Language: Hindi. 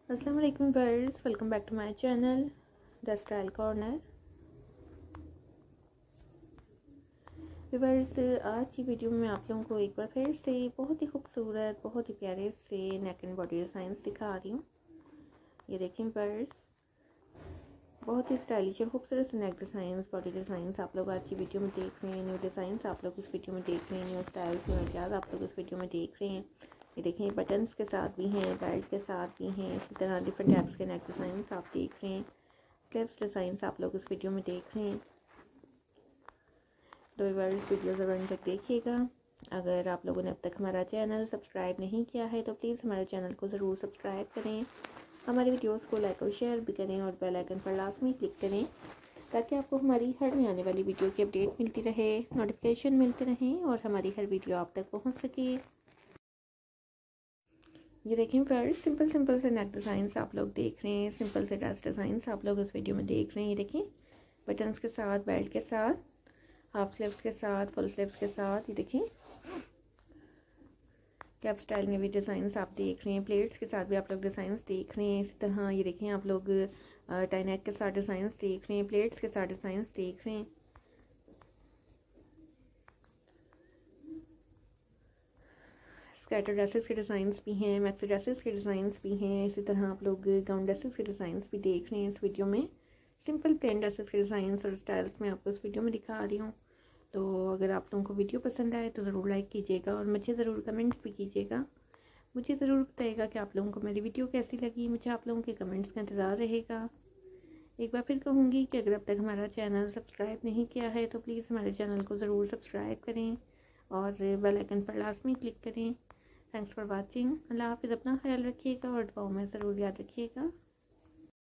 अस्सलाम वालेकुम viewers, welcome back to my channel the style corner. Viewers, आज की वीडियो में आप लोगों को एक बार फिर से बहुत ही खूबसूरत, बहुत ही प्यारे से नेक एंड बॉडी डिज़ाइंस दिखा रही हूँ। ये देखें व्यूअर्स, बहुत ही स्टाइलिश और खूबसूरत से नेक डिज़ाइंस, बॉडी डिज़ाइंस आप लोग आज की वीडियो में देख रहे हैं। न्यू डिज़ाइंस आप लोग इस वीडियो में देख रहे हैं, न्यू स्टाइल्स, न्यू आइडियाज़ आप लोग इस वीडियो में देख रहे हैं। ये देखें, बटन्स के साथ भी हैं, बेल्ट के साथ भी हैं, इसी तरह डिफरेंट टाइप्स के नेक डिज़ाइंस आप देख रहे हैं। स्लीव्स डिज़ाइंस आप लोग इस वीडियो में देख रहे हैं। तो व्यूअर्स, वीडियो ज़रूर अंत तक देखिएगा। अगर आप लोगों ने अब तक हमारा चैनल सब्सक्राइब नहीं किया है तो प्लीज़ हमारे चैनल को ज़रूर सब्सक्राइब करें, हमारे वीडियोस को लाइक और शेयर भी करें और बेल आइकन पर लाजमी क्लिक करें ताकि आपको हमारी हर नई आने वाली वीडियो की अपडेट मिलती रहे, नोटिफिकेशन मिलते रहें और हमारी हर वीडियो आप तक पहुंच सके। ये देखें फ्रेंड्स, सिंपल सिंपल से नेक डिज़ाइंस आप लोग देख रहे हैं, सिंपल से ड्रेस डिज़ाइंस आप लोग इस वीडियो में देख रहे हैं। ये देखें, बटन्स के साथ, बेल्ट के साथ, हाफ स्लीव्स के साथ, फुल स्लीव्स के साथ। ये देखें, कैप स्टाइल में भी डिज़ाइंस आप देख रहे हैं, प्लेट्स के साथ भी आप लोग डिज़ाइंस देख रहे हैं। इसी तरह ये देखें, आप लोग टाई नेक के साथ डिज़ाइंस देख रहे हैं, प्लेट्स के साथ डिज़ाइंस देख रहे हैं। स्कैटर ड्रेसेस के डिज़ाइंस भी हैं, मैक्सी ड्रेसेस के डिज़ाइंस भी हैं। इसी तरह आप लोग गाउन ड्रेसेस के डिज़ाइंस भी देख रहे हैं इस वीडियो में। सिंपल प्लेन ड्रेसेस के डिज़ाइंस और स्टाइल्स में आपको इस वीडियो में दिखा रही हूँ। तो अगर आप लोगों को वीडियो पसंद आए तो ज़रूर लाइक कीजिएगा और मुझे ज़रूर कमेंट्स भी कीजिएगा। मुझे ज़रूर बताइएगा कि आप लोगों को मेरी वीडियो कैसी लगी। मुझे आप लोगों के कमेंट्स का इंतज़ार रहेगा। एक बार फिर कहूँगी कि अगर अब तक हमारा चैनल सब्सक्राइब नहीं किया है तो प्लीज़ हमारे चैनल को ज़रूर सब्सक्राइब करें और बेल आइकन पर लाजमी क्लिक करें। Thanks for watching. अल्लाह हाफिज़। अपना ख्याल रखिएगा और दुआओं में ज़रूर याद रखिएगा।